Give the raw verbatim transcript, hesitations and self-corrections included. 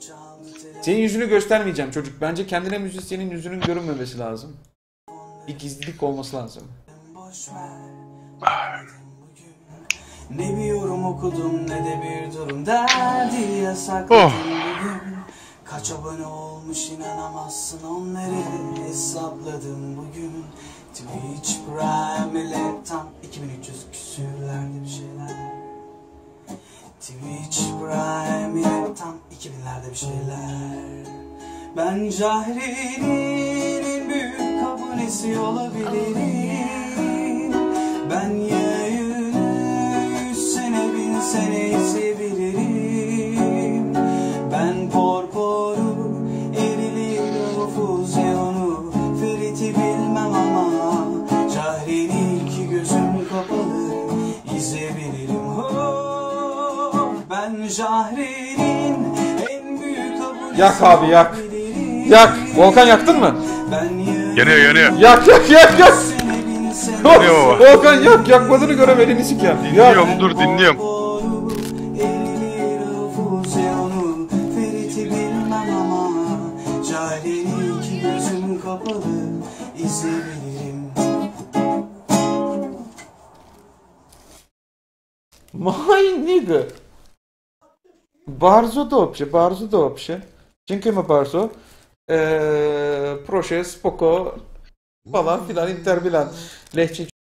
Senin yüzünü göstermeyeceğim çocuk. Bence kendine müzisyenin yüzünün görünmemesi lazım. Bir gizlilik olması lazım. Ne bir yorum okudum ne de bir durum derdi yasakladım oh. Bugün kaç abone olmuş inanamazsın onları hesapladım bugün. Twitch Prime ile tam iki bin üç yüz küsürlerde bir şeyler. Twitch Prime ile tam iki binlerde bir şeyler. Ben Cahre'nin en büyük abonesi olabilirim. Ben yayını yüz sene bin sene izleyebilirim. Ben Porpor'u, Eril'i, Fuzyon'u, Ferit'i bilmem ama Cahre'nin iki gözüm kapalı izleyebilirim. Oh, ben Cahre'nin en büyük abonesi. Yak abi yak. Yak. Volkan yaktın mı? Yanıyor yanıyor. Yak yak yak yak. Yanıyor baba. Volkan yak yakmadığını göremediğini siker. Dinliyorum yak. Dur dinliyorum. My nigga. Bardzo dobrze, bardzo dobrze. Dziękujemy bardzo. Eee, proszę, spoko, falan filan, interbilan. Lehçe